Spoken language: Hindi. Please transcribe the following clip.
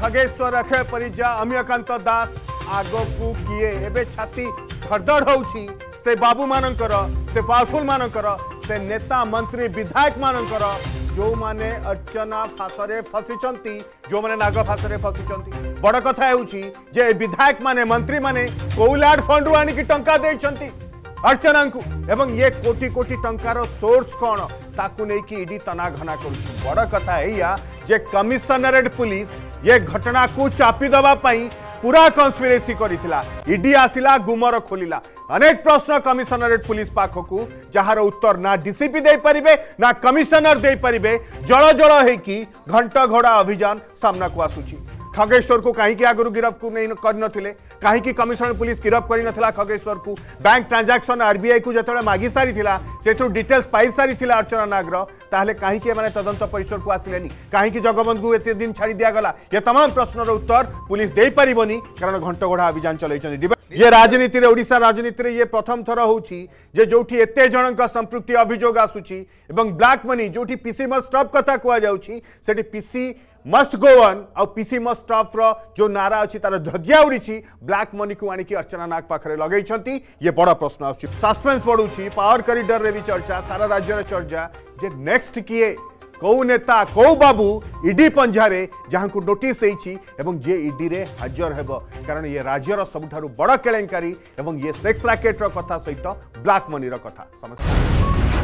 खगेश्वर अक्षय परिजा अमियकांत दास आगकू किए एबे छाती धड़धड़ होउछि से बाबू मानकर से पावरफुल मानकर से नेता मंत्री विधायक मानकर जो माने अर्चना फासरे फसिचंती जो माने नाग फासरे फसिचंती बड़ कथा हेउछि जे विधायक माने मंत्री माने कोलाड फंड आनी की टंका देइचंती अर्चना को एवं ये कोटी कोटी टंकार सोर्स कौन ताकू नहीं कि ईडी तना घना कर बड़ कथा या जे कमिशनरेट पुलिस ये घटना को चापी दबा पाई पूरा कन्स्पिरेसी करिथिला ईडी आसिला गुमर खोलिला अनेक प्रश्न कमिशनरेट पुलिस पाखकू जार उत्तर ना डीसीपी दे परिबे ना कमिशनर दे परिबे जळ जळ हेकी घंटा घोड़ा अभियान सामना को आसुची खगेश्वर को कहीं आगु गिरफ को नहीं कर कहीं कमिशनर पुलिस गिरफ कर खगेश्वर को बैंक ट्रांजैक्शन आरबीआई को जो मागी सारी से डिटेल्स पाई सारी अर्चना नागर ताहले कहीं मैंने तदंत परिसर को आसिले कहीं जगबंधु को एत दिन छाड़ी दिगला ये तमाम प्रश्नर उत्तर पुलिस दे पारिबनी कारण घंटगोड़ा अभियान चलई ये राजनीति रे ओडिशा राजनीति रे ये प्रथम थर होउछि जे जोठी एते जनक संपृक्ति अभियोग आसुछि एवं ब्लैक मनी जोठी पीसी मस्ट स्टॉप कथा कुआ जाउछि सेठी पीसी मस्ट गो ऑन और पीसी मस्ट स्टॉप रो जो नारा अछि तार धज्जिया उड़ीछि ब्लैक मनी को आनी कि अर्चना नाग पाखरे लगैछंती ये बड़ा प्रश्न आछि सस्पेंस बढ़ुछि पावर कॉरिडोर रे भी चर्चा सारा राज्य रे चर्चा जे नेक्स्ट किए कौ नेता कौ बाबू ईडी पंजारे जहां को नोटिस एवं जे ईडी रे हाजर हेबो कारण ये राज्यर सबुठारु बड़ केलेंकारी एवं ये सेक्स रैकेट रो कथा सहित ब्लैक मनी रो कथा समझ